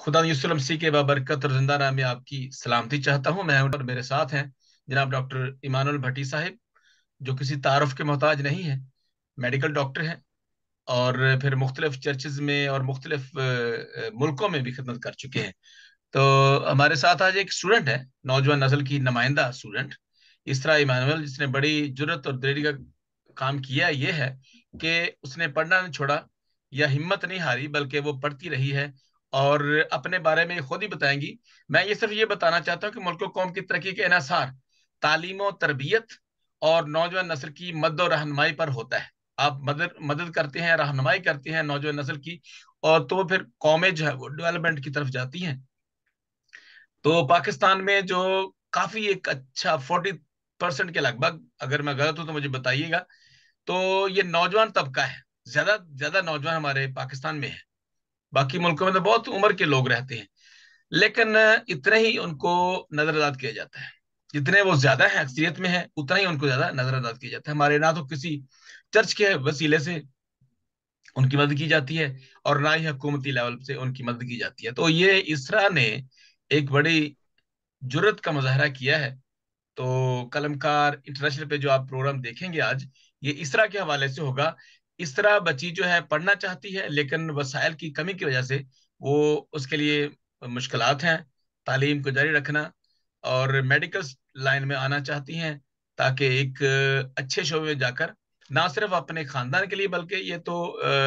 खुदा यूसुफ मसीह के बाबरकत और जिंदा नाम में आपकी सलामती चाहता हूँ। मैं और मेरे साथ हैं जनाब डॉक्टर इमानुल भट्टी साहिब, जो किसी तारुफ के मोहताज नहीं है, मेडिकल डॉक्टर हैं और फिर मुख्तलिफ चर्चेज में और मुख्तलिफ मुल्कों में भी खिदमत कर चुके हैं। तो हमारे साथ आज एक स्टूडेंट है, नौजवान नस्ल की नुमाइंदा स्टूडेंट इसरा इमानुअल, जिसने बड़ी जुर्रत और दिलेरी का काम किया। ये है कि उसने पढ़ना नहीं छोड़ा या हिम्मत नहीं हारी, बल्कि वो पढ़ती रही है और अपने बारे में खुद ही बताएंगी। मैं ये सिर्फ ये बताना चाहता हूँ कि मुल्क और कौम की तरक्की के इन्हसार तालीम और तरबियत और नौजवान नस्ल की मदद और रहनुमाई पर होता है। आप मदद मदद करते हैं, रहनुमाई करते हैं नौजवान नस्ल की, और तो फिर कौमें जो है वो डेवलपमेंट की तरफ जाती हैं। तो पाकिस्तान में जो काफी एक अच्छा 40% के लगभग, अगर मैं गलत हूं तो मुझे बताइएगा, तो ये नौजवान तबका है। ज्यादा ज्यादा नौजवान हमारे पाकिस्तान में है। बाकी मुल्कों में तो बहुत उम्र के लोग रहते हैं, लेकिन इतने ही उनको नजरअंदाज किया जाता है। जितने वो ज्यादा है अक्सरियत में है, उतना ही उनको ज्यादा नजरअंदाज किया जाता है। हमारे ना तो किसी चर्च के वसीले से उनकी मदद की जाती है और ना ही हुकूमती लेवल से उनकी मदद की जाती है। तो ये इसरा ने एक बड़ी जुर्रत का मुजाहरा किया है। तो कलमकार इंटरनेशनल पे जो आप प्रोग्राम देखेंगे आज, ये इसरा के हवाले से होगा। इसरा बच्ची जो है पढ़ना चाहती है, लेकिन वसाइल की कमी की वजह से वो उसके लिए मुश्किलात हैं तालीम को जारी रखना, और मेडिकल लाइन में आना चाहती हैं, ताकि एक अच्छे शोबे में जाकर ना सिर्फ अपने खानदान के लिए, बल्कि ये तो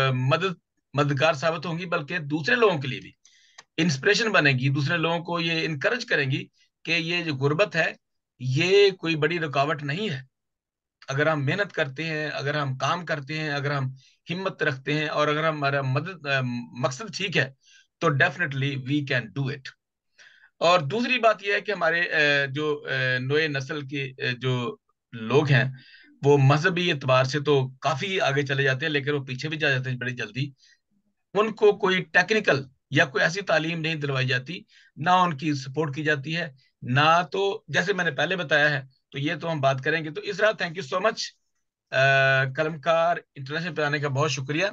मददगार साबित होंगी, बल्कि दूसरे लोगों के लिए भी इंस्पिरेशन बनेगी। दूसरे लोगों को ये इनकरेज करेंगी कि ये जो गुर्बत है, ये कोई बड़ी रुकावट नहीं है। अगर हम मेहनत करते हैं, अगर हम काम करते हैं, अगर हम हिम्मत रखते हैं, और अगर हमारा मकसद ठीक है, तो definitely we can do it. और दूसरी बात यह है कि हमारे जो नए नस्ल के जो लोग हैं, वो मजहबी एतबार से तो काफी आगे चले जाते हैं, लेकिन वो पीछे भी जा जाते हैं बड़ी जल्दी। उनको कोई टेक्निकल या कोई ऐसी तालीम नहीं दिलवाई जाती, ना उनकी सपोर्ट की जाती है, ना तो जैसे मैंने पहले बताया है। तो ये तो हम बात करेंगे। तो Isra, thank you so much. Kalamkar international पे आने का बहुत शुक्रिया।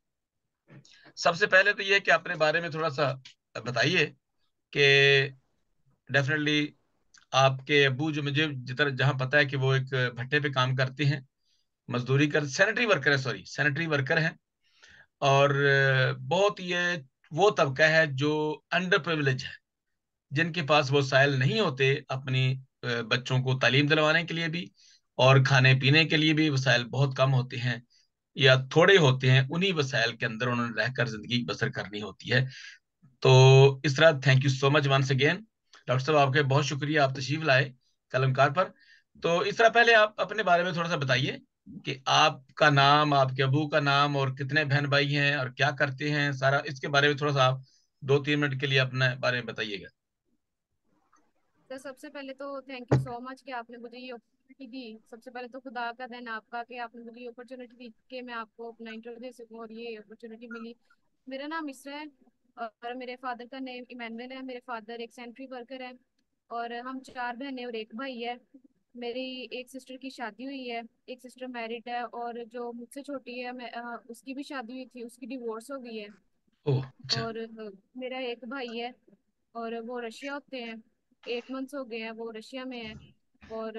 सबसे पहले तो ये कि अपने बारे में थोड़ा सा बताइए कि डेफिनेटली आपके अबू, जो मुझे जितना जहां पता है कि वो एक भट्टे पे काम करते हैं, मजदूरी कर सैनिटरी वर्कर है, सॉरी सैनिटरी वर्कर हैं। और बहुत ये वो तबका है जो अंडर प्रिविलेज है, जिनके पास वो वसाइल नहीं होते अपनी बच्चों को तालीम दिलवाने के लिए भी, और खाने पीने के लिए भी वसाइल बहुत कम होते हैं या थोड़े होते हैं। उन्हीं वसाइल के अंदर उन्होंने रहकर जिंदगी बसर करनी होती है। तो इस तरह thank you so much once again. Doctor साहब, आपके बहुत शुक्रिया, आप तशरीफ लाए कलमकार पर। तो इस तरह पहले आप अपने बारे में थोड़ा सा बताइए कि आपका नाम, आपके अबू का नाम, और कितने बहन भाई हैं और क्या करते हैं, सारा इसके बारे में थोड़ा सा आप 2-3 मिनट के लिए अपने बारे में बताइएगा। तो सबसे पहले तो थैंक यू सो मच कि आपने मुझे ये अपॉर्चुनिटी दी। सबसे पहले तो खुदा का दिन आपका कि आपने मुझे ये अपॉर्चुनिटी दी कि मैं आपको अपना इंटरव्यू दे सकूं, और ये अपॉर्चुनिटी मिली। मेरा नाम इसरा है और मेरे फादर का नेम इमैनुअल है। मेरे फादर एक सेंट्री वर्कर है और हम चार बहनें और एक भाई है। मेरी एक सिस्टर की शादी हुई है, एक सिस्टर मैरिड है, और जो मुझसे छोटी है उसकी भी शादी हुई थी, उसकी डिवोर्स हो गई है। ओह, अच्छा। और मेरा एक भाई है और वो रशिया होते हैं। 8 मंथ्स हो गए हैं वो रशिया में है। और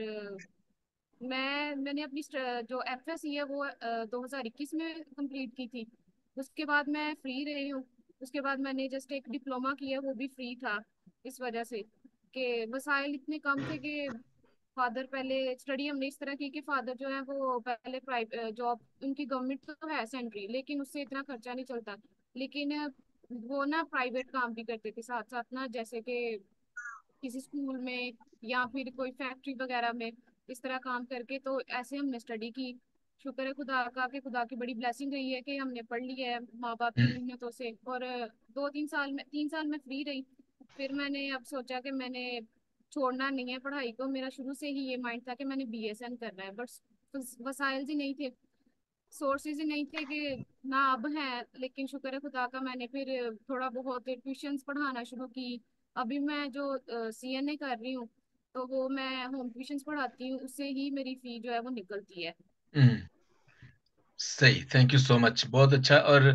मैंने अपनी जो एफएससी है वो 2021 में कंप्लीट की थी। उसके बाद मैं फ्री रही हूँ। उसके बाद मैंने जस्ट एक डिप्लोमा किया, वो भी फ्री था इस वजह से कि वसाइल इतने कम थे कि फादर पहले स्टडी हमने इस तरह की कि फादर जो है वो पहले प्राइवेट जॉब, उनकी गवर्नमेंट तो है सेंट्री, लेकिन उससे इतना खर्चा नहीं चलता। लेकिन वो ना प्राइवेट काम भी करते थे साथ साथ ना, जैसे कि किसी स्कूल में या फिर कोई फैक्ट्री वगैरह में, इस तरह काम करके। तो ऐसे हमने स्टडी की। शुक्र है खुदा का कि खुदा की बड़ी ब्लेसिंग रही है कि हमने पढ़ लिया है माँ बाप की हम्म। मेहनतों से। और 3 साल में फ्री रही। फिर मैंने अब सोचा कि मैंने छोड़ना नहीं है पढ़ाई को। मेरा शुरू से ही ये माइंड था कि मैंने बीएसएन करना है, बट वसाइल ही नहीं थे, सोर्सेज ही नहीं थे कि ना अब हैं। लेकिन शुक्र है खुदा का, मैंने फिर थोड़ा बहुत ट्यूशंस पढ़ाना शुरू की। अभी मैं जो सीएनए कर रही हूँ, तो वो मैं होम ट्यूशंस पढ़ाती हूँ, उससे ही मेरी फी जो है वो निकलती है। हम्म। सही, थैंक यू सो मच, बहुत अच्छा। और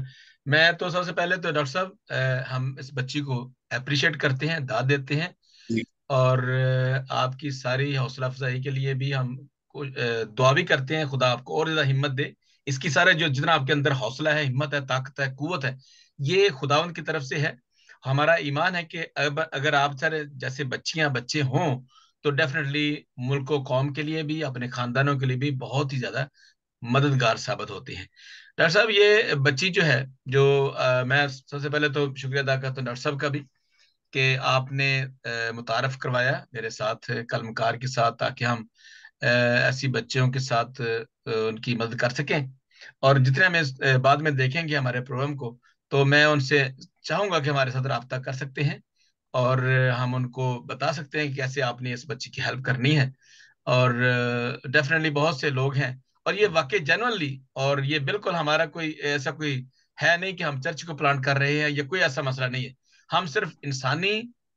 मैं तो सबसे पहले तो डॉक्टर साहब, हम इस बच्ची को अप्रिशिएट करते हैं, दाद देते हैं। जी। और आपकी सारी हौसला अफजाई के लिए भी हम दुआ भी करते हैं, खुदा आपको और ज्यादा हिम्मत दे। इसकी सारे जो जितना आपके अंदर हौसला है, हिम्मत है, ताकत है, कुवत है, ये खुदावंद की तरफ से है। हमारा ईमान है कि अब अगर आप सारे जैसे बच्चियां बच्चे हों तो डेफिनेटली मुल्क को, कौम के लिए भी, अपने खानदानों के लिए भी बहुत ही ज्यादा मददगार साबित होते हैं। डॉक्टर साहब, ये बच्ची जो है, जो मैं सबसे पहले तो शुक्रिया अदा करता हूँ डॉक्टर साहब का भी, कि आपने मुतारफ करवाया मेरे साथ कलमकार के साथ, ताकि हम ऐसी बच्चियों के साथ उनकी मदद कर सकें। और जितने हमें बाद में देखेंगे हमारे प्रोग्राम को, तो मैं उनसे चाहूंगा कि हमारे साथ रब्ता कर सकते हैं, और हम उनको बता सकते हैं कि कैसे आपने इस बच्ची की हेल्प करनी है। और डेफिनेटली बहुत से लोग हैं, और ये वाकई जेनुअनली, और ये बिल्कुल हमारा कोई ऐसा कोई है नहीं कि हम चर्च को प्लांट कर रहे हैं, या कोई ऐसा मसला नहीं है। हम सिर्फ इंसानी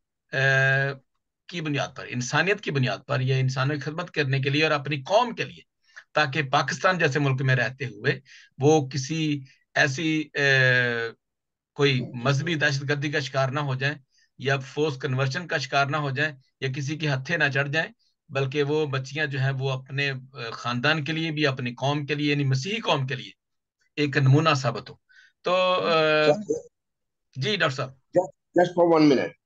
की बुनियाद पर, इंसानियत की बुनियाद पर, ये इंसानों की खिदमत करने के लिए और अपनी कौम के लिए, ताकि पाकिस्तान जैसे मुल्क में रहते हुए वो किसी ऐसी कोई मजहबी दहशतगर्दी का शिकार ना हो जाए, या फोर्स कन्वर्शन का शिकार ना हो जाए, या किसी के हत्थे ना चढ़ जाए, बल्कि वो बच्चियां जो हैं वो अपने खानदान के लिए भी, अपनी कौम के लिए, यानी मसीही कौम के लिए एक नमूना साबित हो। तो जी डॉक्टर साहब। जस्ट फॉर 1 मिनट।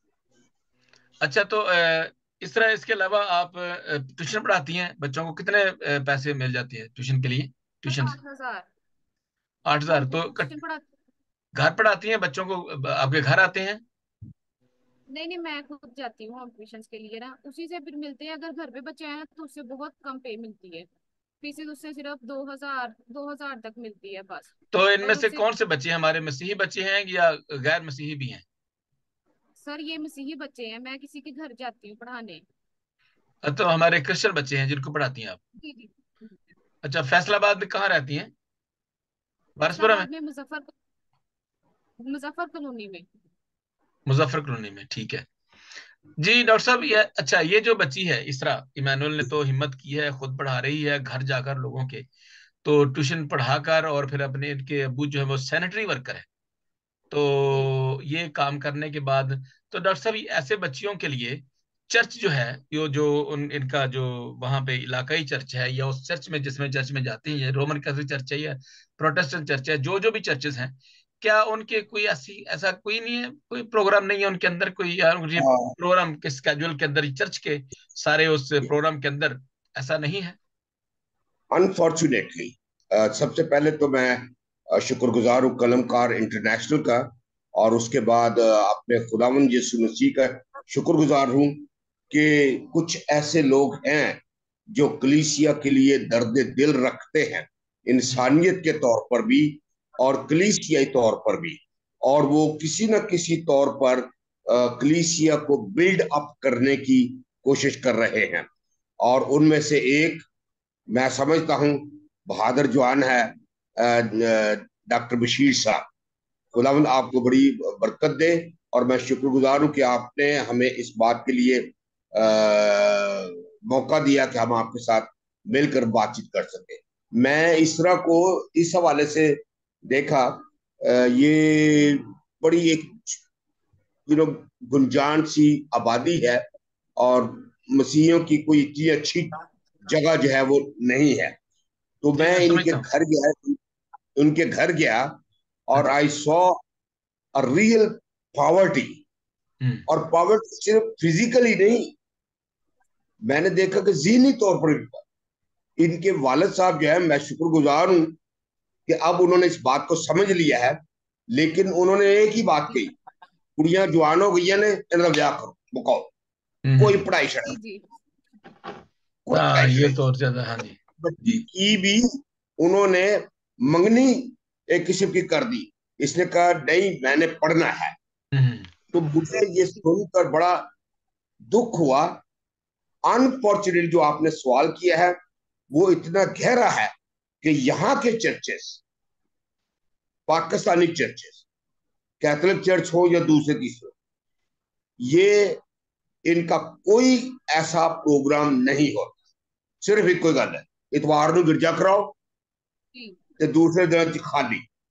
अच्छा, तो इस तरह, इसके अलावा आप ट्यूशन पढ़ाती हैं बच्चों को? कितने पैसे मिल जाते हैं ट्यूशन के लिए? बस ट्यूशन 8,000। 8,000 तो ट्यूशन पढ़ा। घर पढ़ाती हैं बच्चों को? आपके घर आते हैं? नहीं नहीं, मैं खुद जाती हूँ ट्यूशन के लिए ना, उसी से फिर मिलते हैं। अगर घर पे बच्चे आए ना तो उससे बहुत कम पे मिलती है। फीस उससे सिर्फ 2,000 तक मिलती है बस। तो इनमें और से उससे कौन से बच्चे हमारे मसीही बच्चे हैं या गैर मसीही भी हैं? सर ये मसीही बच्चे हैं, मैं किसी के घर जाती हूँ पढ़ाने। तो हमारे क्रिश्चियन बच्चे हैं जिनको पढ़ाती हैं आप? जी जी। अच्छा, फैसलाबाद में कहाँ रहती हैं? बारसपुरा में? फैसलाबाद में मुजफ्फर कॉलोनी में। मुजफ्फर कॉलोनी में, ठीक है। जी डॉक्टर साहब, ये अच्छा, ये जो बच्ची है इसरा, इमानुअल ने तो हिम्मत की है, खुद पढ़ा रही है घर जाकर लोगों के, तो ट्यूशन पढ़ाकर, और फिर अपने इनके अबू जो है वो सैनिटरी वर्कर है, जी तो ये काम करने के बाद, तो डॉक्टर साहब ये ऐसे बच्चियों के लिए चर्च जो है, यो जो इनका जो वहां पे इलाकाई चर्च है, या उस चर्च में जिसमें चर्च में जाते हैं, ये रोमन कैथोलिक चर्च है या प्रोटेस्टेंट चर्च है, जो जो भी चर्चेस हैं, क्या उनके कोई ऐसी ऐसा कोई नहीं है, कोई प्रोग्राम नहीं है उनके अंदर कोई, या उनके प्रोग्राम के स्केड्यूल के अंदर, चर्च के सारे उस प्रोग्राम के अंदर ऐसा नहीं है? अनफॉर्चुनेटली सबसे पहले तो मैं शुक्रगुजार हूँ कलमकार इंटरनेशनल का, और उसके बाद अपने खुदावंद यीशु मसीह का शुक्रगुजार हूँ कि कुछ ऐसे लोग हैं जो कलीसिया के लिए दर्द दिल रखते हैं, इंसानियत के तौर पर भी और कलीसियाई तौर पर भी, और वो किसी न किसी तौर पर कलीसिया को बिल्ड अप करने की कोशिश कर रहे हैं। और उनमें से एक, मैं समझता हूँ, बहादुर जवान है डॉक्टर बशीर साहब। खुदावंद आपको बड़ी बरकत दे, और मैं शुक्रगुजार हूँ कि आपने हमें इस बात के लिए मौका दिया कि हम आपके साथ मिलकर बातचीत कर सके। मैं इस तरह को इस हवाले से देखा, ये बड़ी एक गुंजान सी आबादी है, और मसीहियों की कोई इतनी अच्छी जगह जो है वो नहीं है। तो जी मैं मैं इनके समझता हूँ। घर गया, उनके घर गया, हाँ और जी। I saw a real poverty. Hmm. और पॉवर्टी सिर्फ फिजिकली नहीं, मैंने देखा कि ज़हनी तौर पर भी। इनके वालिद साहब जो है, मैं शुक्रगुजार हूं कि अब उन्होंने इस बात को समझ लिया है, लेकिन उन्होंने एक ही बात जी कही, कुड़ियां जवान हो गई ने, इनका ब्याह करो, मुकाओ, कोई हम्म। पढ़ाई छड़, जी जी। कोई हाँ, पढ़ाई ये छड़ाई। तो और ज्यादा, हाँ जी। बच्ची जी। की भी उन्होंने मंगनी एक किस्म की कर दी। इसने कहा नहीं, मैंने पढ़ना है। हम्म। तो मुझे ये सुनकर बड़ा दुख हुआ। अनफॉर्चुनेटली जो आपने सवाल किया है वो इतना गहरा है कि यहाँ के churches, Pakistani churches, Catholic church हो या दूसरे तीसरे, ये इनका कोई ऐसा प्रोग्राम नहीं होता। सिर्फ एक कोई गल है, इतवार को गिरजा कराओ जी ते दूसरे दिन खाली।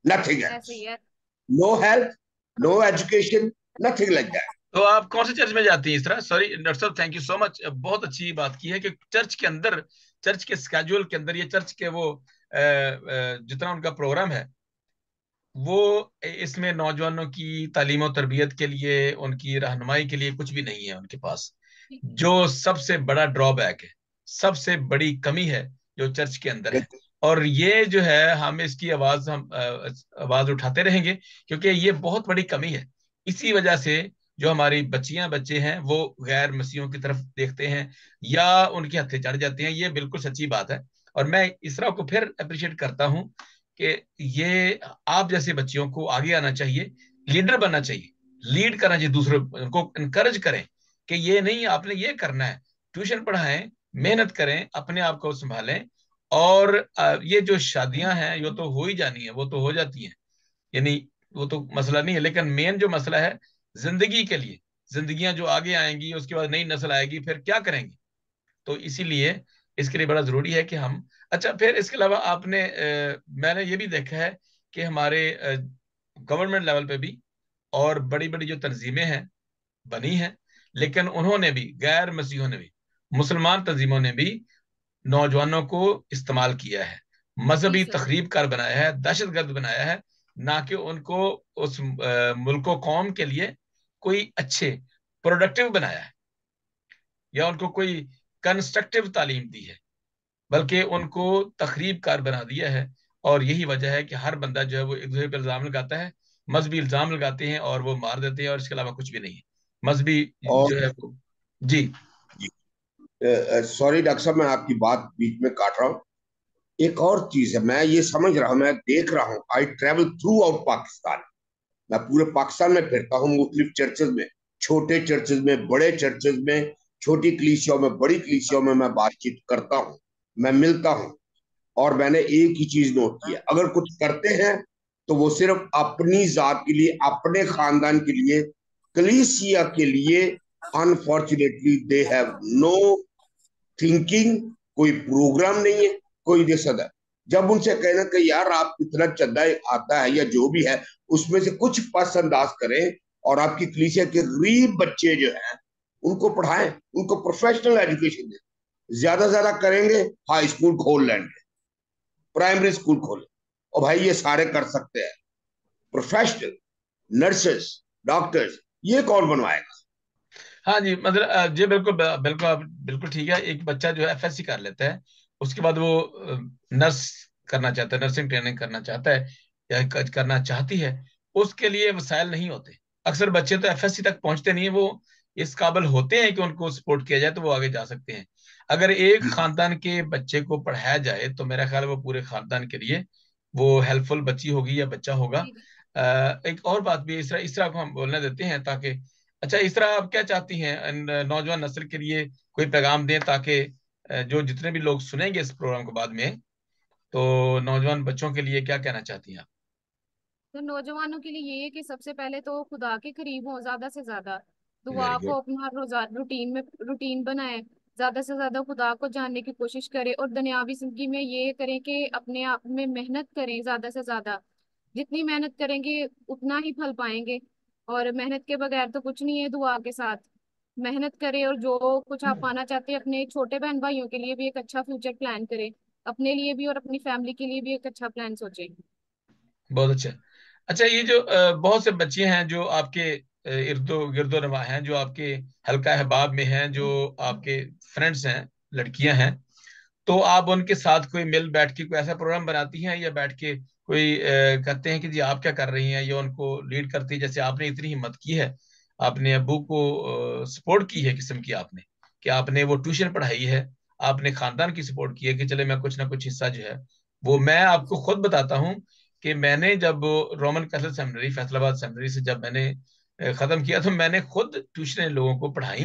नथिंग ऐसे एल्स, ही है। No health, no education, nothing like that. तो आप कौन से चर्च में जाती हैं इस तरह? सॉरी डॉक्टर साहब, थैंक यू सो मच, बहुत अच्छी बात की है कि चर्च के अंदर, चर्च के स्केड्यूल के अंदर, ये चर्च के वो जितना उनका प्रोग्राम है, वो इसमें नौजवानों की तालीम और तरबियत के लिए, उनकी रहनुमाई के लिए कुछ भी नहीं है उनके पास। जो सबसे बड़ा ड्रॉबैक है, सबसे बड़ी कमी है जो चर्च के अंदर है। और ये जो है, हम इसकी आवाज, हम आवाज उठाते रहेंगे, क्योंकि ये बहुत बड़ी कमी है। इसी वजह से जो हमारी बच्चियां बच्चे हैं वो गैर मसीहों की तरफ देखते हैं या उनके हत्थे चढ़ जाते हैं। ये बिल्कुल सच्ची बात है। और मैं इसरा को फिर अप्रिशिएट करता हूं कि ये आप जैसे बच्चियों को आगे आना चाहिए, लीडर बनना चाहिए, लीड करना चाहिए, दूसरों को इनकरेज करें कि ये नहीं, आपने ये करना है, ट्यूशन पढ़ाएं, मेहनत करें, अपने आप को संभालें। और ये जो शादियां हैं ये तो हो ही जानी है, वो तो हो जाती हैं, यानी वो तो मसला नहीं है। लेकिन मेन जो मसला है जिंदगी के लिए, जिंदगियां जो आगे आएंगी, उसके बाद नई नस्ल आएगी, फिर क्या करेंगे? तो इसीलिए इसके लिए बड़ा जरूरी है कि हम, अच्छा फिर इसके अलावा आपने मैंने ये भी देखा है कि हमारे गवर्नमेंट लेवल पे भी और बड़ी बड़ी जो तंजीमें हैं बनी हैं, लेकिन उन्होंने भी, गैर मसीहों ने भी, मुसलमान तंजीमों ने भी नौजवानों को इस्तेमाल किया है, जी मजहबी सर। तखरीब कार बनाया है, दहशतगर्द बनाया है, ना कि उनको उस मुल्क कौम के लिए कोई अच्छे प्रोडक्टिव बनाया है या उनको कोई कंस्ट्रक्टिव तालीम दी है, बल्कि उनको तखरीब कार बना दिया है। और यही वजह है कि हर बंदा जो है वो एक दूसरे पर इल्जाम लगाता है, मजहबी इल्जाम लगाते हैं और वो मार देते हैं, और इसके अलावा कुछ भी नहीं है मजहबी और जो है वो। जी। सॉरी डॉक्टर साहब, मैं आपकी बात बीच में काट रहा हूँ। एक और चीज है, मैं ये समझ रहा हूँ, मैं देख रहा हूँ, I travel throughout Pakistan. मैं पूरे पाकिस्तान में फिरता हूँ, मुख्तलिफ चर्चेज में, छोटे चर्चेज में, बड़े चर्चेज में, छोटी कलीसियाओं में, बड़ी कलीसियाओं में मैं बातचीत करता हूँ, मैं मिलता हूँ। और मैंने एक ही चीज नोट की है, अगर कुछ करते हैं तो वो सिर्फ अपनी जात के लिए, अपने खानदान के लिए, कलीसिया के लिए। Unfortunately they have no thinking, कोई प्रोग्राम नहीं है, कोई जैसा है। जब उनसे कहना कि यार आप इतना चंदा आता है या जो भी है, उसमें से कुछ पास अंदाज करें और आपकी कलीसिया के गरीब बच्चे जो हैं उनको पढ़ाएं, उनको प्रोफेशनल एजुकेशन दें। ज्यादा करेंगे, हाई स्कूल खोल लेंगे, प्राइमरी स्कूल खोले, और भाई ये सारे कर सकते हैं। प्रोफेशनल नर्सेस, डॉक्टर्स, ये कौन बनवाएगा? हाँ जी, मतलब जी बिल्कुल, बिल्कुल आप बिल्कुल ठीक है। एक बच्चा जो है एफएससी कर लेता है, उसके बाद वो नर्स करना चाहता है, नर्सिंग ट्रेनिंग करना चाहता है या करना चाहती है, उसके लिए वसाइल नहीं होते। अक्सर बच्चे तो एफएससी तक पहुंचते नहीं है, वो इस काबिल होते हैं कि उनको सपोर्ट किया जाए तो वो आगे जा सकते हैं। अगर एक जी। खानदान के बच्चे को पढ़ाया जाए तो मेरा ख्याल है वो पूरे खानदान के लिए वो हेल्पफुल बच्ची होगी या बच्चा होगा। जी जी। एक और बात भी, इस तरह को हम बोलने देते हैं ताकि, अच्छा इस तरह आप क्या चाहती हैं नौजवान नस्ल के लिए कोई पैगाम दें, ताकि जो जितने भी लोग सुनेंगे इस प्रोग्राम को बाद में, तो नौजवान बच्चों के लिए क्या कहना चाहती हैं आप? तो नौजवानों के लिए ये है कि सबसे पहले तो खुदा के करीब हो, ज्यादा से ज्यादा वेरी दुआ को गुड। अपना रोजा रूटीन बनाए, ज्यादा से ज्यादा खुदा को जानने की कोशिश करें, और दुनियावी जिंदगी में ये करें कि अपने आप में मेहनत करें ज्यादा से ज्यादा। जितनी मेहनत करेंगे उतना ही फल पाएंगे, और मेहनत के बगैर तो कुछ नहीं है। दुआ के साथ मेहनत करें, और जो कुछ आप पाना चाहते हैं अपने छोटे बहन भाइयों के लिए भी एक अच्छा फ्यूचर प्लान करें, अपने लिए भी और अपनी फैमिली के लिए भी एक अच्छा प्लान सोचें। बहुत अच्छा। अच्छा, ये जो बहुत से बच्चे हैं जो आपके इर्दो गिर्दो नमा हैं, जो आपके हल्का अहबाब में हैं, जो आपके फ्रेंड्स हैं, लड़कियां हैं, तो आप उनके साथ कोई मिल बैठ के कोई ऐसा प्रोग्राम बनाती हैं या बैठ के कोई कहते हैं कि जी आप क्या कर रही हैं, या उनको लीड करती है? जैसे आपने इतनी हिम्मत की है, आपने अब्बू को सपोर्ट की है किस्म की आपने, कि आपने वो ट्यूशन पढ़ाई है, आपने खानदान की सपोर्ट की है कि चले मैं कुछ ना कुछ हिस्सा जो है वो, मैं आपको खुद बताता हूँ कि मैंने जब Roman Catholic seminary, Faisalabad seminary से जब मैंने खत्म किया, तो मैंने खुद ट्यूशन लोगों को पढ़ाई।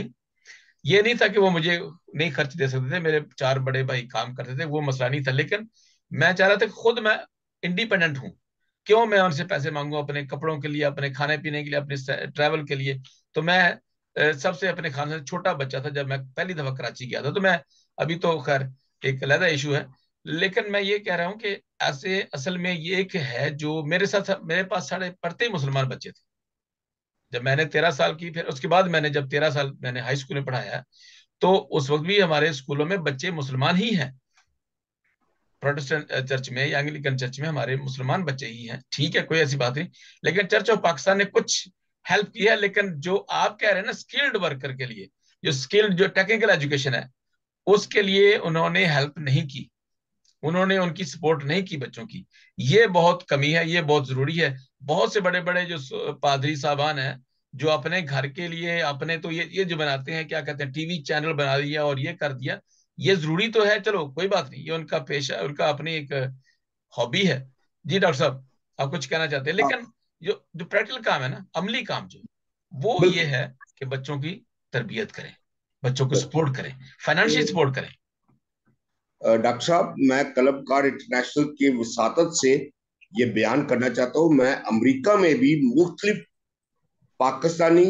ये नहीं था कि वो मुझे नहीं खर्च दे सकते थे, मेरे चार बड़े भाई काम करते थे, वो मसला नहीं था, लेकिन मैं चाह रहा था कि खुद मैं इंडिपेंडेंट हूँ। क्यों मैं उनसे पैसे मांगू अपने कपड़ों के लिए, अपने खाने पीने के लिए, अपने ट्रैवल के लिए? तो मैं सबसे अपने खाने से छोटा बच्चा था जब मैं पहली दफा कराची गया था। तो मैं, अभी तो खैर एक अलहदा इशू है, लेकिन मैं ये कह रहा हूँ कि ऐसे असल में ये एक है जो मेरे साथ, मेरे पास साढ़े पढ़ते ही मुसलमान बच्चे थे जब मैंने 13 साल की, फिर उसके बाद मैंने जब 13 साल मैंने हाई स्कूल में पढ़ाया, तो उस वक्त भी हमारे स्कूलों में बच्चे मुसलमान ही हैं। प्रोटेस्टेंट चर्च में या एंग्लिकन चर्च में हमारे मुसलमान बच्चे ही हैं, ठीक है, कोई ऐसी बात नहीं। लेकिन चर्च ऑफ पाकिस्तान ने कुछ हेल्प की है, लेकिन जो आप कह रहे हैं ना स्किल्ड वर्कर के लिए, जो स्किल्ड जो टेक्निकल एजुकेशन है, उसके लिए उन्होंने हेल्प नहीं की, उन्होंने उनकी सपोर्ट नहीं की बच्चों की। ये बहुत कमी है, ये बहुत जरूरी है। बहुत से बड़े बड़े जो पादरी साहबान हैं, जो अपने घर के लिए अपने तो ये जो बनाते हैं, क्या कहते हैं, टीवी चैनल बना दिया और ये कर दिया, ये जरूरी तो है, चलो कोई बात नहीं, ये उनका पेशा, उनका अपनी एक हॉबी है। जी डॉक्टर साहब, आप कुछ कहना चाहते हैं? हाँ, लेकिन जो जो प्रैक्टिकल काम है ना, अमली काम जो, वो ये बिल्कुल। है कि बच्चों की तरबियत करें, बच्चों को सपोर्ट करें, फाइनेंशियल सपोर्ट करें। डॉक्टर साहब, मैं कलमकार इंटरनेशनल की वसातत से ये बयान करना चाहता हूँ, मैं अमेरिका में भी मुख्तलिफ पाकिस्तानी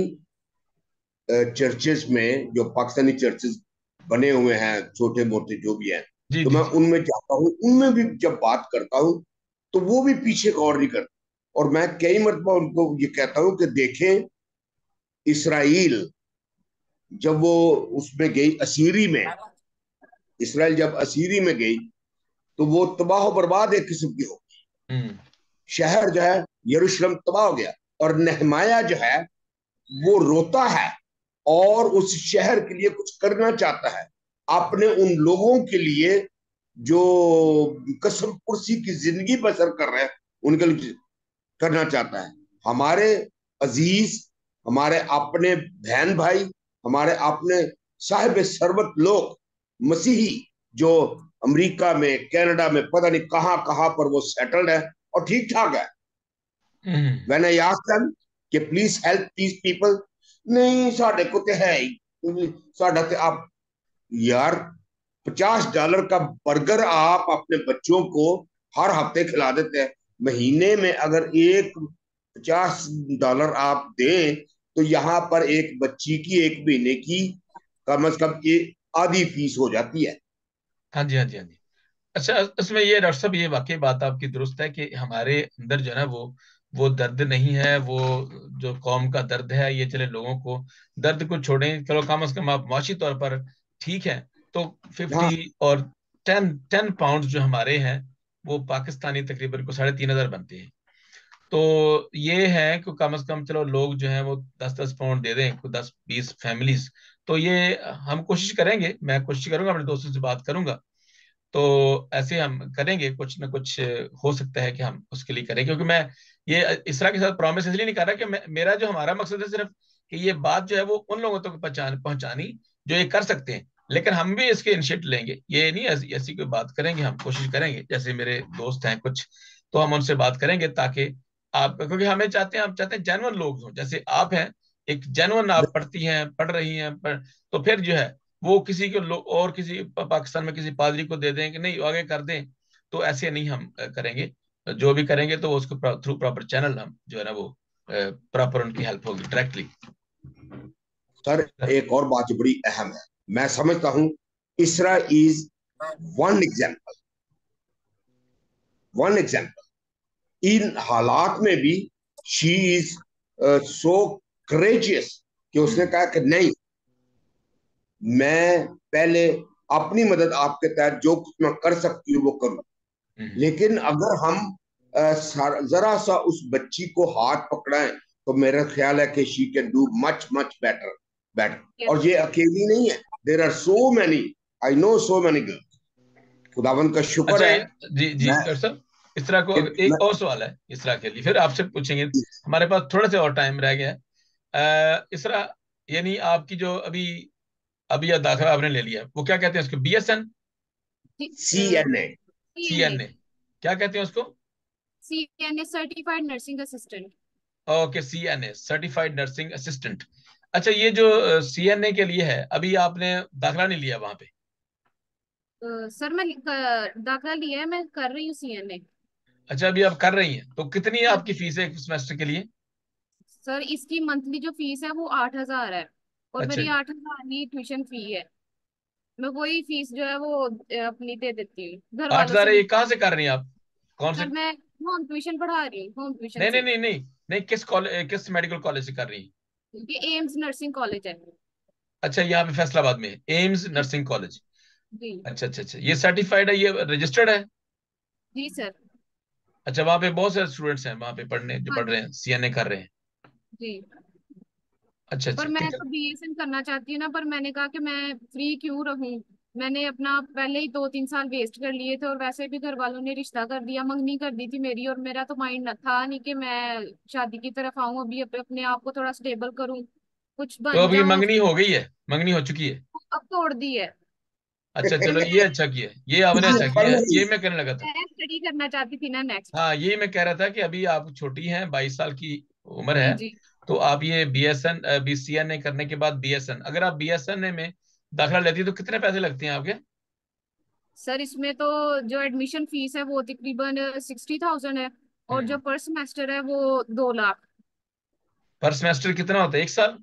चर्चेस में, जो पाकिस्तानी चर्चेस बने हुए हैं छोटे मोटे जो भी हैं, जी तो जी मैं जी। उनमें जाता हूँ, उनमें भी जब बात करता हूँ तो वो भी पीछे गौर नहीं करते। और मैं कई मरतबा उनको ये कहता हूँ कि देखें, इसराइल जब वो उसमें गई असीरी में, इसराइल जब असीरी में गई तो वो तबाह बर्बाद एक किस्म की हो, हम्म शहर जो है यरूशलेम तबाह हो गया। और नहमाया जो है वो रोता है और उस शहर के लिए कुछ करना चाहता है, अपने उन लोगों के लिए जो कसम कुर्सी की जिंदगी बसर कर रहे हैं, उनके लिए करना चाहता है। हमारे अजीज, हमारे अपने बहन भाई, हमारे अपने साहिब सरबत लोग, मसीही, जो अमेरिका में, कनाडा में, पता नहीं कहां कहां पर वो सेटल्ड है और ठीक ठाक है। Hmm when I ask them कि प्लीज हेल्प दीज पीपल, नहीं साढ़े को तो है ही, साढ़ा तो आप, यार, $50 का बर्गर आप अपने बच्चों को हर हफ्ते खिला देते हैं, महीने में अगर एक $50 आप दें तो यहाँ पर एक बच्ची की एक महीने की कम से कम ये आधी फीस हो जाती है। हाँ जी हाँ जी हाँ जी। अच्छा, इसमें ये डॉक्टर साहब, ये वाकई बात आपकी दुरुस्त है कि हमारे अंदर जो है ना, वो दर्द नहीं है, वो जो कौम का दर्द है, ये चले लोगों को, दर्द को छोड़ें, चलो कम से कम आप माशी तौर पर ठीक है, तो हाँ, 50 और 10 पाउंड जो हमारे हैं, वो पाकिस्तानी तकरीबन को 3,500 बनते हैं। तो ये है कि कम से कम चलो लोग जो हैं वो 10-10 पाउंड दे दें, को 10-20 फैमिलीज। तो ये हम कोशिश करेंगे, मैं कोशिश करूंगा, अपने दोस्तों से बात करूंगा, तो ऐसे हम करेंगे, कुछ ना कुछ हो सकता है कि हम उसके लिए करें, क्योंकि मैं ये इस तरह के साथ प्रॉमिस इसलिए नहीं कर रहा कि मेरा जो हमारा मकसद है सिर्फ कि ये बात जो है वो उन लोगों तक पहुंचानी जो ये कर सकते हैं, लेकिन हम भी इसके इनिशिएटिव लेंगे, ये नहीं ऐसी ऐसी कोई बात करेंगे, हम कोशिश करेंगे, जैसे मेरे दोस्त हैं कुछ, तो हम उनसे बात करेंगे ताकि आप, क्योंकि हमें चाहते हैं, हम चाहते हैं जेन्युइन लोग हों, जैसे आप हैं, एक जेन्युइन, आप पढ़ती हैं, पढ़ रही हैं, तो फिर जो है वो किसी को और किसी पाकिस्तान में किसी पादरी को दे दें कि नहीं आगे कर दें, तो ऐसे नहीं हम करेंगे। जो भी करेंगे तो वो उसको थ्रू प्रॉपर चैनल हम जो है ना वो प्रॉपर उनकी हेल्प होगी डायरेक्टली। सर, एक और बात जो बड़ी अहम है, मैं समझता हूं, Isra is one example, one example इन हालात में भी शी इज सो करेजियस कि उसने कहा कि नहीं, मैं पहले अपनी मदद आपके तहत जो कुछ मैं कर सकती हूँ वो करूँ। लेकिन अगर हम जरा सा उस बच्ची को हाथ पकड़ाएं तो मेरा ख्याल है कि she can do much much better, better. Yes और ये अकेली नहीं है, there are so many, I know so many girls, खुदावन का शुक्र अच्छा, है। जी जी मैं, डॉक्टर साहब, इस तरह को मैं एक और सवाल है इस तरह के लिए, फिर आपसे पूछेंगे, हमारे पास थोड़ा सा और टाइम रह गया है। इस तरह, यानी आपकी जो अभी अभी यह दाखिला आपने ले लिया है, वो क्या कहते हैं उसको, BSN, CNA। CNA। CNA, क्या कहते हैं उसको? CNA certified nursing assistant. Okay, CNA certified nursing assistant. अच्छा, ये जो CNA के लिए है, अभी आपने दाखिला नहीं लिया वहां पे? सर मैं दाखिला लिया है, मैं कर रही हूँ CNA। अच्छा, अभी आप कर रही हैं, तो कितनी है हाँ आपकी जी। फीस है एक सेमेस्टर के लिए? सर इसकी मंथली जो फीस है वो 8,000 है, और अच्छा मेरी जी। 8,000 ही ट्यूशन फी है। मैं वही फीस जो है वो अपनी दे देती हूँ, घर आठ वालों हजार से ये नहीं। कहाँ से कर रही हैं आप? कौन से? सर मैं होम ट्यूशन पढ़ा रही हूँ, होम ट्यूशन नहीं नहीं से। नहीं नहीं नहीं, किस कॉलेज, किस मेडिकल कॉलेज से कर रही हैं? ये एम्स नर्सिंग कॉलेज है। अच्छा, यहाँ पे फैसलाबाद में एम्स जी। Nursing college. जी। अच्छा अच्छा अच्छा, ये सर्टिफाइड है, ये रजिस्टर्ड है? जी सर। अच्छा, वहाँ पे बहुत सारे स्टूडेंट्स हैं वहाँ पे पढ़ने, जो हाँ पढ़ रहे जी। हैं, सीएनए कर रहे हैं? जी। अच्छा पर अच्छा, मैं कितने? तो बीएसएन करना चाहती हूँ ना, पर मैंने कहा कि मैं फ्री क्यों रहूं। मैंने अपना पहले ही 2-3 साल वेस्ट कर लिए थे, और वैसे भी घर वालों ने रिश्ता कर दिया, मंगनी कर दी थी मेरी, और मेरा तो माइंड था नहीं कि मैं शादी की तरफ आऊं। अभी अपने आप को थोड़ा स्टेबल करूं, कुछ तो बन अब ये जाऊं। मंगनी हो गई है, मंगनी हो चुकी है? अब तोड़ दी है। अच्छा चलो, मैं ये अच्छा किया, ये आपने अच्छा पढ़ किया है, रही ये है। मैं कहने लगा था। मैं स्टडी करना चाहती थी ना नेक्स्ट। हाँ, ये मैं कह रहा था कि अभी आप छोटी हैं, 22 साल की उम्र जी है। जी। तो आप ये बीएसएन बीसीएनए करने के बाद बीएसएन, अगर आप बीएसएनए में दाखिला लेती है तो कितने पैसे लगते हैं आपके? सर इसमें तो जो एडमिशन फीस है वो तकरीबन 60,000 है, और हम्म। जो पर सेमेस्टर है वो 2 लाख। पर सेमेस्टर कितना होता है, एक साल?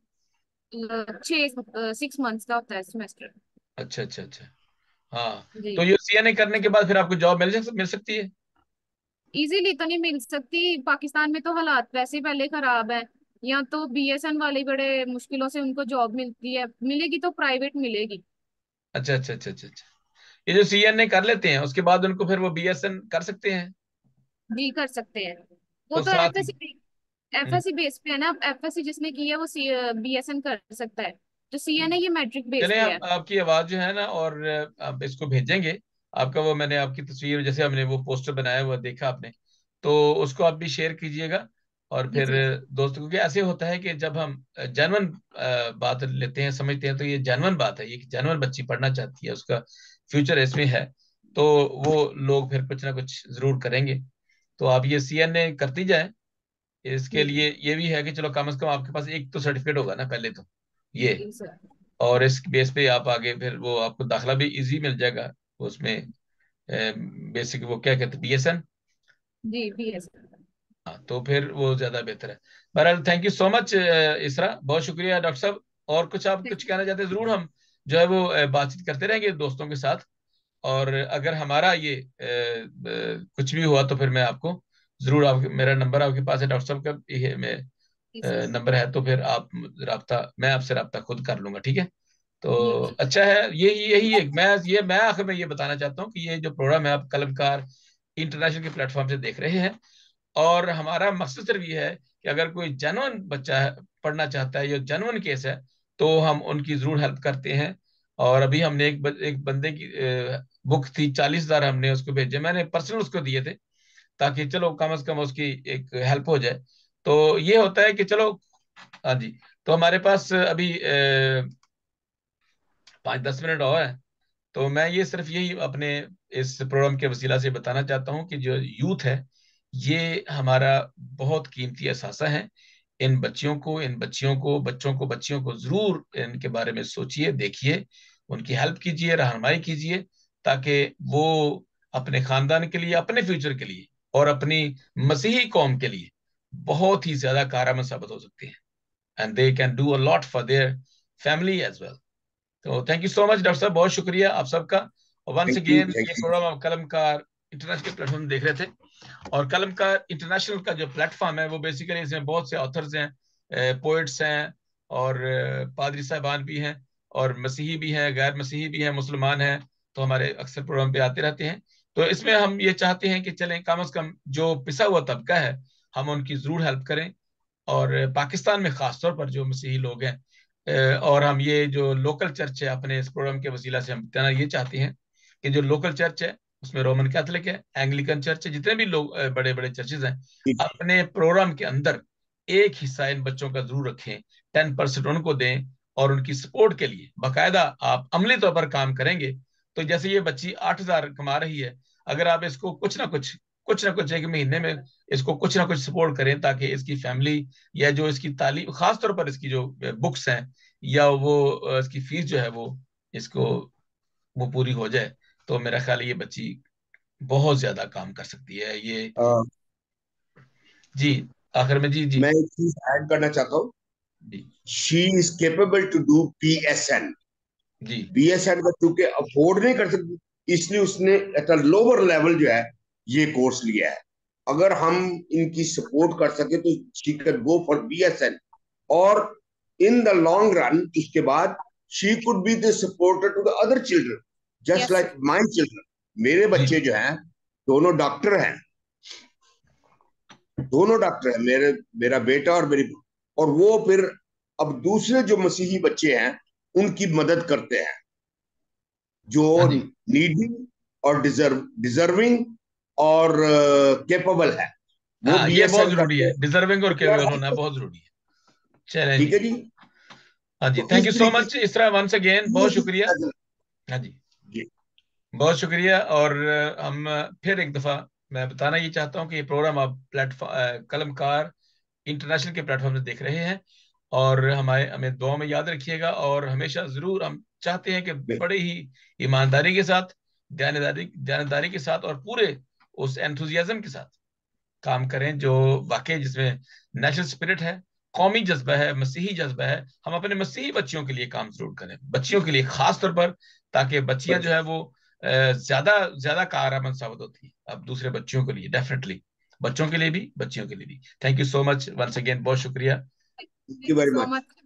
6 मंथ्स का होता है सेमेस्टर। अच्छा अच्छा अच्छा। हाँ। जी। तो ये सीएनए करने के बाद फिर आपको जॉब मिल सकती है? इजीली तो नहीं मिल सकती, पाकिस्तान में तो हालात वैसे ही पहले खराब है। यहाँ तो बीएसएन वाले बड़े मुश्किलों से उनको जॉब मिलती है, मिलेगी तो प्राइवेट मिलेगी। अच्छा अच्छा अच्छा अच्छा अच्छा। ये जो सीएनए कर लेते हैं उसके बाद उनको फिर वो बीएसएन कर सकते हैं? जी कर सकते हैं। वो तो तो साथ ही। एफएससी, हम्म। एफएससी बेस पे है ना। एफएससी जिसने की है वो बीएसएन कर सकता है। जो सीएन है ये मैट्रिक बेस चले, पे हम है। आपकी आवाज जो है ना, और आप इसको भेजेंगे। आपका वो, मैंने आपकी तस्वीर, जैसे हमने वो पोस्टर बनाया हुआ देखा आपने, तो उसको आप भी शेयर कीजिएगा। और जी फिर जी। दोस्तों, क्योंकि ऐसे होता है कि जब हम जेन्युइन बात लेते हैं, समझते हैं, तो ये जेन्युइन बात है, ये जेन्युइन बच्ची पढ़ना चाहती है, उसका फ्यूचर इसमें है, तो वो लोग फिर कुछ ना कुछ जरूर करेंगे। तो आप ये सीएनए करती जाएं। इसके जी लिए ये भी है कि चलो, कम से कम आपके पास एक तो सर्टिफिकेट होगा ना पहले तो, ये। जी सर। और इस बेस पे आप आगे फिर वो आपको दाखला भी इजी मिल जाएगा उसमें। बेसिक वो क्या कहते हैं, बीएसएन। जी बीएस। हाँ, तो फिर वो ज्यादा बेहतर है। बहरहाल, थैंक यू सो मच इसरा, बहुत शुक्रिया डॉक्टर साहब। और कुछ आप कुछ कहना चाहते हैं, जरूर हम जो है वो बातचीत करते रहेंगे दोस्तों के साथ। और अगर हमारा ये कुछ भी हुआ तो फिर मैं आपको जरूर, आप, मेरा नंबर आपके पास है डॉक्टर साहब का, ये मैं जी सर। नंबर है, तो फिर आप राब्ता, मैं आपसे राब्ता खुद कर लूंगा, ठीक है? तो जी अच्छा है, यही यही एक, मैं आखिर में ये बताना चाहता हूँ कि ये जो प्रोग्राम है आप कलमकार इंटरनेशनल के प्लेटफॉर्म से देख रहे हैं, और हमारा मकसद सिर्फ ये है कि अगर कोई जेन्युइन बच्चा है, पढ़ना चाहता है, या जेन्युइन केस है, तो हम उनकी जरूर हेल्प करते हैं। और अभी हमने एक बंदे की बुक थी, 40,000 हमने उसको भेजे, मैंने पर्सनल उसको दिए थे, ताकि चलो कम से कम उसकी एक हेल्प हो जाए। तो ये होता है कि चलो, हाँ जी। तो हमारे पास अभी 5-10 मिनट और है। तो मैं ये सिर्फ यही अपने इस प्रोग्राम के वसीला से बताना चाहता हूँ कि जो यूथ है, ये हमारा बहुत कीमती असासा है। इन बच्चियों को, इन बच्चियों को, बच्चों को, बच्चियों को जरूर इनके बारे में सोचिए, देखिए, उनकी हेल्प कीजिए, रहनुमाई कीजिए, ताकि वो अपने खानदान के लिए, अपने फ्यूचर के लिए, और अपनी मसीही कौम के लिए बहुत ही ज्यादा कारगर साबित हो सकते हैं। And they can do a lot for their family as well. तो thank you so much doctor साहब, बहुत शुक्रिया आप सबका। और once thank you, again, thank ये यू। प्रोग्राम आप कलमकार इंटरनेशनल प्लेटफॉर्म देख रहे थे। और कलमकार इंटरनेशनल का जो प्लेटफॉर्म है, वो बेसिकली इसमें बहुत से ऑथर्स हैं, पोइट्स हैं, और पादरी साहबान भी हैं, और मसीही भी हैं, गैर मसीही भी हैं, मुसलमान हैं, तो हमारे अक्सर प्रोग्राम पे आते रहते हैं। तो इसमें हम ये चाहते हैं कि चलें, कम से कम जो पिसा हुआ तबका है, हम उनकी जरूर हेल्प करें। और पाकिस्तान में खास तौर पर जो मसीही लोग हैं, और हम ये जो लोकल चर्च है, अपने इस प्रोग्राम के वसीला से हम बताना ये चाहते हैं कि जो लोकल चर्च है, उसमें रोमन कैथोलिक है, एंग्लिकन चर्च है, जितने भी लोग बड़े बड़े चर्चेज हैं, जी, अपने प्रोग्राम के अंदर एक हिस्सा इन बच्चों का जरूर रखें, 10% उनको दें। और उनकी सपोर्ट के लिए बाकायदा आप अमली तौर पर काम करेंगे, तो जैसे ये बच्ची 8,000 कमा रही है, अगर आप इसको कुछ ना कुछ एक महीने में इसको कुछ ना कुछ सपोर्ट करें, ताकि इसकी फैमिली, या जो इसकी तालीम, खास तौर पर इसकी जो बुक्स हैं, या वो इसकी फीस जो है वो, इसको वो पूरी हो जाए, तो मेरा ख्याल है ये बच्ची बहुत ज्यादा काम कर सकती है ये। अ, जी, आखिर में, जी जी मैं एक चीज ऐड करना चाहता हूँ। जी। She is capable to do PSN। जी BSET का चूंकि अफोर्ड नहीं कर सकती, इसलिए उसने एट अ लोअर लेवल जो है ये कोर्स लिया है। अगर हम इनकी सपोर्ट कर सके तो she can go for BSN, और इन द लॉन्ग रन उसके बाद she could be the supporter to the other children, just yes. Like my children. मेरे जी बच्चे जो हैं दोनों डॉक्टर हैं, दोनों डॉक्टर हैं, मेरा बेटा और मेरी, और वो फिर अब दूसरे जो मसीही बच्चे हैं उनकी मदद करते हैं, जो हाँ जी नीडी और डिजर्विंग और कैपेबल है, वो हाँ, ये बहुत BSN जरूरी करके है, डिजर्विंग और their केपेबल होना help। बहुत जरूरी है। चलें ठीक जी। है जी। हाँ जी, तो थैंक इस यू सो तरीके मच इसरा, वंस अगेन बहुत शुक्रिया। से हाँ जी, जी। बहुत शुक्रिया। और हम फिर एक दफ़ा मैं बताना ये चाहता हूँ कि ये प्रोग्राम आप प्लेटफॉर्म कलमकार इंटरनेशनल के प्लेटफॉर्म से देख रहे हैं, और हमारे हमें दुआ में याद रखिएगा। और हमेशा ज़रूर हम चाहते हैं कि बड़े ही ईमानदारी के साथ, जानदारी के साथ, और पूरे उस एंथुजियाज्म के साथ काम करें जो वाकई जिसमें नेशनल स्पिरिट है, कौमी जज्बा है, मसीही जज्बा है। हम अपने मसीही बच्चियों के लिए काम जरूर करें, बच्चियों के लिए खास तौर पर, ताकि बच्चियां जो है वो ज्यादा ज्यादा कारआमद साबित होती है अब दूसरे बच्चियों के लिए, डेफिनेटली बच्चों के लिए भी, बच्चियों के लिए भी। Thank you so much once again, बहुत शुक्रिया। Thank you thank you very so much. Much.